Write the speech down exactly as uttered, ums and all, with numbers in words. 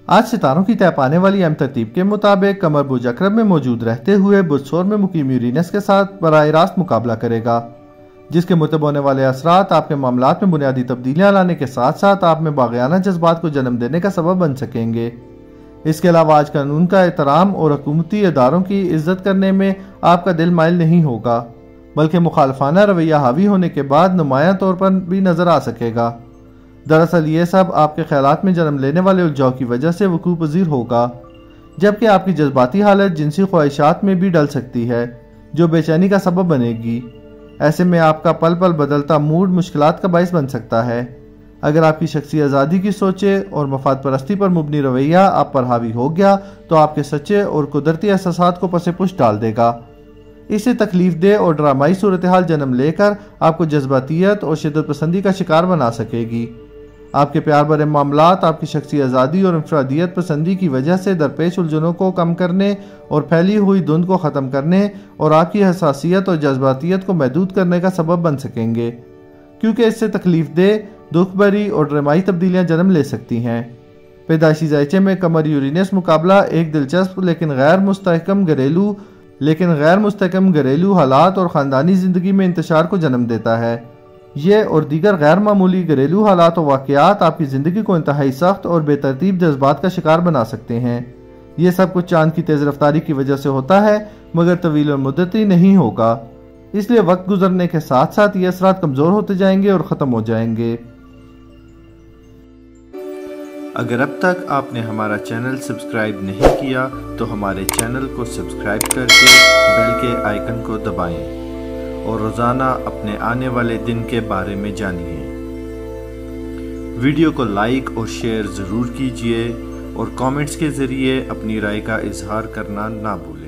आज सितारों की तय पाने वाली अहम तरतीब के मुताबिक कमर बुर्ज अकरब में मौजूद रहते हुए बुर्ज में मुकीम यूरेनस के साथ बराह रास्त मुकाबला करेगा, जिसके मुतब होने वाले असरात आपके मामलात में बुनियादी तब्दीलियां लाने के साथ साथ आप में बाग़ियाना जज्बात को जन्म देने का सबब बन सकेंगे। इसके अलावा आज कानून का एहतराम और हुकूमती इदारों की इज्जत करने में आपका दिल माइल नहीं होगा, बल्कि मुखालफाना रवैया हावी होने के बाद नुमायां तौर पर भी नजर आ सकेगा। दरअसल ये सब आपके ख्यालात में जन्म लेने वाले उलझाव की वजह से वकूअ पज़ीर होगा, जबकि आपकी जज्बाती हालत जिनसी ख्वाहिशात में भी डल सकती है, जो बेचैनी का सबब बनेगी। ऐसे में आपका पल पल बदलता मूड मुश्किलात का बाइस बन सकता है। अगर आपकी शख्सी आज़ादी की सोचे और मफाद परस्ती पर मुबनी रवैया आप पर हावी हो गया तो आपके सच्चे और कुदरती एहसासात को पसे पुश डाल देगा। इससे तकलीफ दे और ड्रामाई सूरत हाल जन्म लेकर आपको जज्बातियत और शिद्दत पसंदी का शिकार बना सकेगी। आपके प्यार भरे मामलात आपकी शख्सी आज़ादी और इंफरादियत पसंदी की वजह से दरपेश उलझनों को कम करने और फैली हुई धुंध को ख़त्म करने और आपकी हसासियत और जज्बातियत को महदूद करने का सबब बन सकेंगे, क्योंकि इससे तकलीफ दे, दुख भरी और ड्रामाई तब्दीलियाँ जन्म ले सकती हैं। पैदाइशी जायचे में कमर यूरेनस मुकाबला एक दिलचस्प लेकिन गैर मुस्तहकम घरेलू लेकिन गैर मुस्तहकम घरेलू हालात और ख़ानदानी ज़िंदगी में इंतशार को जन्म देता है। ये और दीगर गैर मामूली घरेलू हालात और वाक़यात आपकी ज़िंदगी को इंतहाई सख्त और बेतरतीब जज्बात का शिकार बना सकते हैं। ये सब कुछ चांद की तेज़ रफ्तारी की वजह से होता है, मगर तवील मुद्दती नहीं होगा। इसलिए वक्त गुजरने के साथ साथ ये असरात कमज़ोर होते जाएंगे और ख़त्म हो जाएंगे। अगर अब तक आपने हमारा चैनल सब्सक्राइब नहीं किया तो हमारे चैनल को सब्सक्राइब करके बेल के आइकन को दबाएं और रोज़ाना अपने आने वाले दिन के बारे में जानिए। वीडियो को लाइक और शेयर ज़रूर कीजिए और कमेंट्स के ज़रिए अपनी राय का इजहार करना ना भूलें।